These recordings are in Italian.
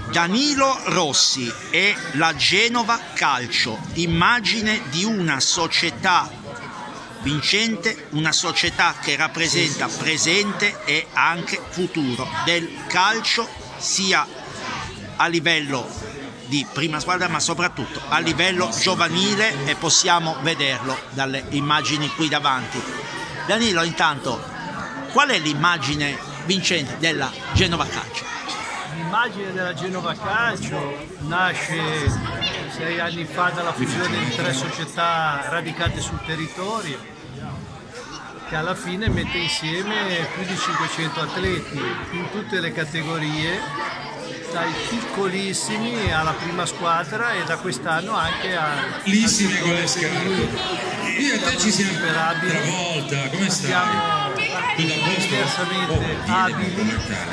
Danilo Rossi e la Genova Calcio, immagine di una società vincente, una società che rappresenta presente e anche futuro del calcio, sia a livello di prima squadra ma soprattutto a livello giovanile, e possiamo vederlo dalle immagini qui davanti. Danilo, intanto, qual è l'immagine vincente della Genova Calcio? L'immagine della Genova Calcio nasce 6 anni fa dalla fusione di 3 società radicate sul territorio, che alla fine mette insieme più di 500 atleti in tutte le categorie, dai piccolissimi alla prima squadra e da quest'anno anche a piccolissime con le scale. Io e te ci siamo una volta, come stai? Diversamente abili.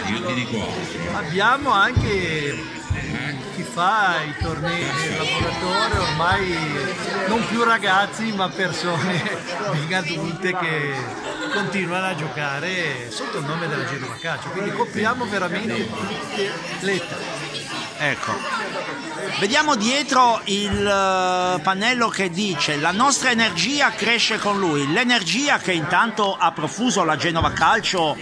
Abbiamo anche chi fa i tornei del laboratorio, ormai non più ragazzi ma persone ben adulte che continuano a giocare sotto il nome della Genova Calcio, quindi copriamo veramente tutte le età. Ecco, vediamo dietro il pannello che dice: la nostra energia cresce con lui, l'energia che intanto ha profuso la Genova Calcio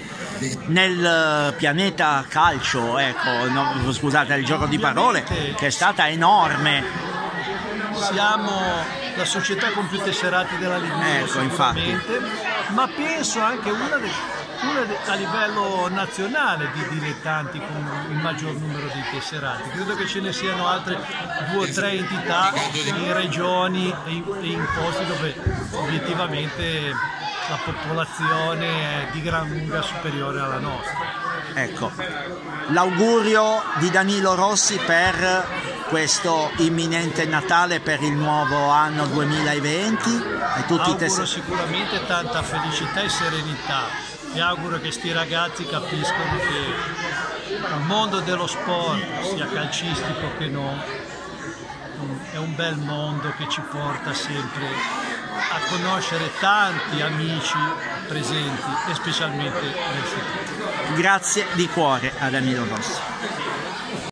nel pianeta calcio, ecco, no, scusate il gioco di parole, che è stata enorme. Siamo la società con più tesserati della Liguria, ecco, infatti, ma penso anche una a livello nazionale di dilettanti con il maggior numero di tesserati. Credo che ce ne siano altre 2 o 3 entità in regioni e in posti dove obiettivamente la popolazione è di gran lunga superiore alla nostra. Ecco, l'augurio di Danilo Rossi per questo imminente Natale, per il nuovo anno 2020. Auguro sicuramente tanta felicità e serenità. Mi auguro che sti ragazzi capiscano che il mondo dello sport, sia calcistico che no, è un bel mondo che ci porta sempre a conoscere tanti amici presenti e specialmente nel futuro. Grazie di cuore a Danilo Rossi.